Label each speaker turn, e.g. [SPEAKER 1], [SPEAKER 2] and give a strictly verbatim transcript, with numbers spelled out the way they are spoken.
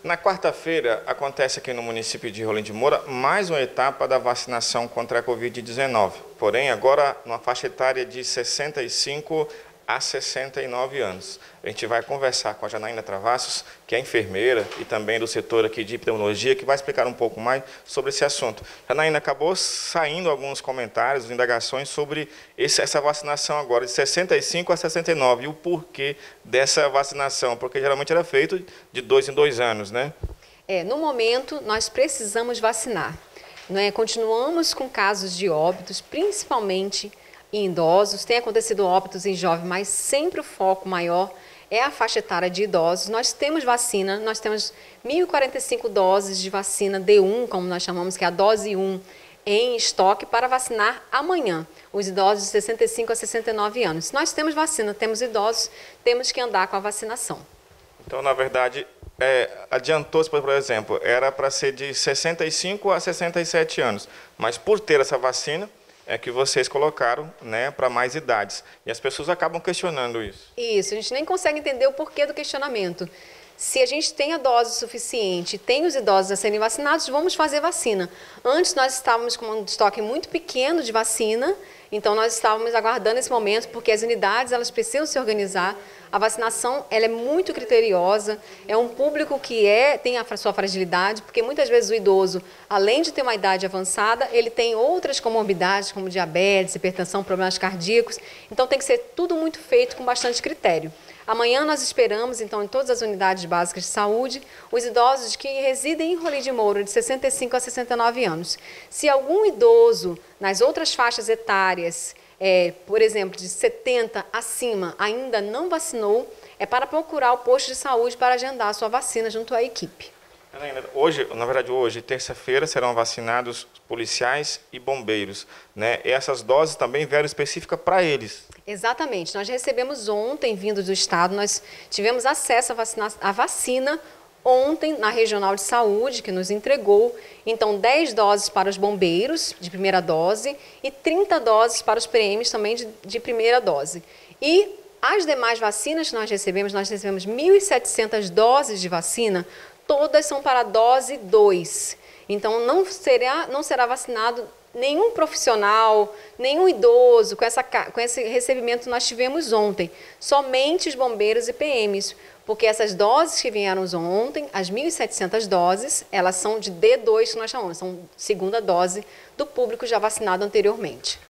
[SPEAKER 1] Na quarta-feira, acontece aqui no município de Rolim de Moura mais uma etapa da vacinação contra a covid dezenove. Porém, agora numa faixa etária de sessenta e cinco a sessenta e nove anos. A gente vai conversar com a Janaína Travassos, que é enfermeira e também do setor aqui de epidemiologia, que vai explicar um pouco mais sobre esse assunto. Janaína, acabou saindo alguns comentários, indagações sobre esse, essa vacinação agora, de sessenta e cinco a sessenta e nove, e o porquê dessa vacinação, porque geralmente era feito de dois em dois anos, né?
[SPEAKER 2] É, no momento, nós precisamos vacinar. Não é? Continuamos com casos de óbitos, principalmente em idosos. Tem acontecido óbitos em jovens, mas sempre o foco maior é a faixa etária de idosos. Nós temos vacina, nós temos mil e quarenta e cinco doses de vacina D um, como nós chamamos, que é a dose um, em estoque para vacinar amanhã, os idosos de sessenta e cinco a sessenta e nove anos. Se nós temos vacina, temos idosos, temos que andar com a vacinação.
[SPEAKER 1] Então, na verdade, é, adiantou-se, por exemplo, era para ser de sessenta e cinco a sessenta e sete anos, mas por ter essa vacina, é que vocês colocaram, né, para mais idades. E as pessoas acabam questionando isso.
[SPEAKER 2] Isso, a gente nem consegue entender o porquê do questionamento. Se a gente tem a dose suficiente, tem os idosos a serem vacinados, vamos fazer vacina. Antes nós estávamos com um estoque muito pequeno de vacina, então nós estávamos aguardando esse momento, porque as unidades elas precisam se organizar. A vacinação ela é muito criteriosa, é um público que é, tem a sua fragilidade, porque muitas vezes o idoso, além de ter uma idade avançada, ele tem outras comorbidades, como diabetes, hipertensão, problemas cardíacos, então tem que ser tudo muito feito com bastante critério. Amanhã nós esperamos, então, em todas as unidades básicas de saúde, os idosos que residem em Rolim de Moura, de sessenta e cinco a sessenta e nove anos. Se algum idoso, nas outras faixas etárias, é, por exemplo, de setenta acima, ainda não vacinou, é para procurar o posto de saúde para agendar a sua vacina junto à equipe.
[SPEAKER 1] Hoje, na verdade hoje, terça-feira, serão vacinados policiais e bombeiros, né? E essas doses também vieram específicas para eles.
[SPEAKER 2] Exatamente. Nós recebemos ontem, vindo do estado, nós tivemos acesso à vacina, à vacina ontem na Regional de Saúde, que nos entregou, então, dez doses para os bombeiros, de primeira dose, e trinta doses para os P R Ms também de, de primeira dose. E as demais vacinas que nós recebemos, nós recebemos mil e setecentas doses de vacina, todas são para a dose dois. Então, não será, não será vacinado nenhum profissional, nenhum idoso com, essa, com esse recebimento que nós tivemos ontem. Somente os bombeiros e P Ms, porque essas doses que vieram ontem, as mil e setecentas doses, elas são de D dois que nós chamamos, são segunda dose do público já vacinado anteriormente.